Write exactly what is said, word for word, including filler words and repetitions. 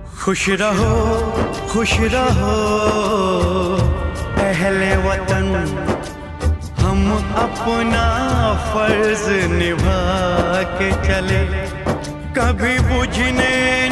खुश रहो खुश रहो अहले वतन, हम अपना फर्ज निभा के चले, कभी बुझने